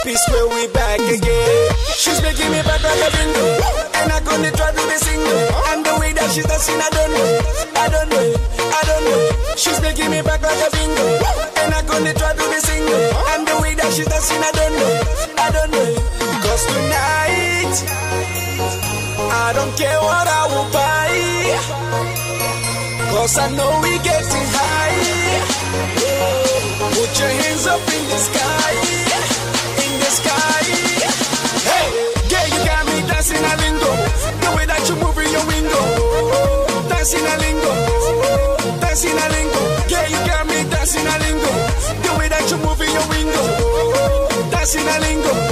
Peace where we back again. She's making me back like a bingo, and I gonna try to be single. And the way that she's dancing, I don't know, I don't know, I don't know. She's making me back like a bingo, and I gonna try to be single. And the way that she's dancing, I don't know, I don't know. Cause tonight, I don't care what I will buy, cause I know we getting high. Put your hands up in the sky, in the sky. Hey, yeah, you got me dancing a lingo. The way that you move in your window, dancing a lingo, dancing a lingo. Yeah, you got me dancing a lingo. The way that you move in your window, dancing a lingo.